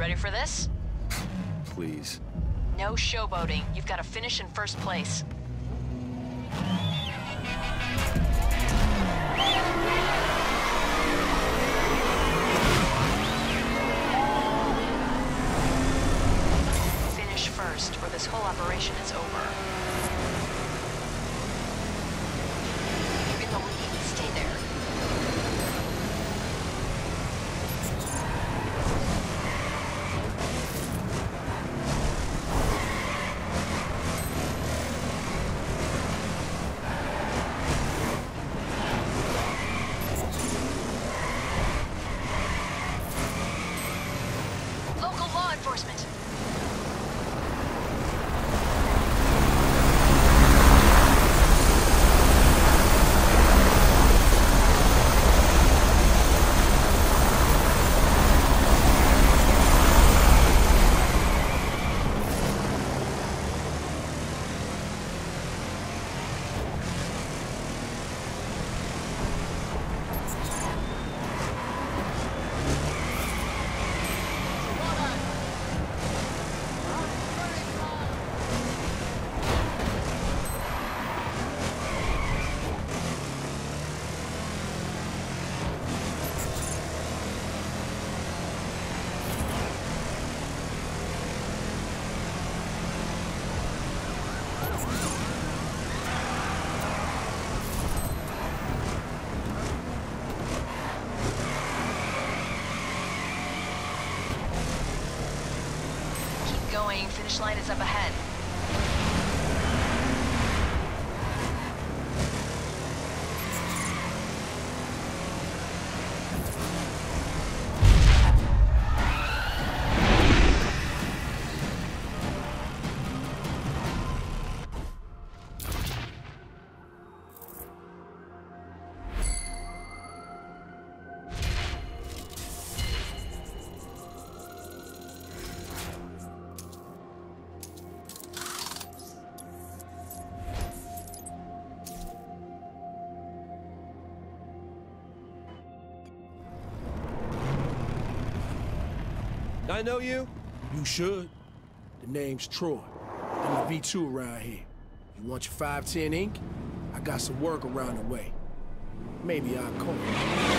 ready for this? Please. No showboating. You've got to finish in first place. Finish first, or this whole operation is over. You're in the lead. Stay there. Local law enforcement. Going. Finish line is up ahead. I know you? You should. The name's Troy. I'm the V2 around here. You want your 510 ink? I got some work around the way. Maybe I'll call you.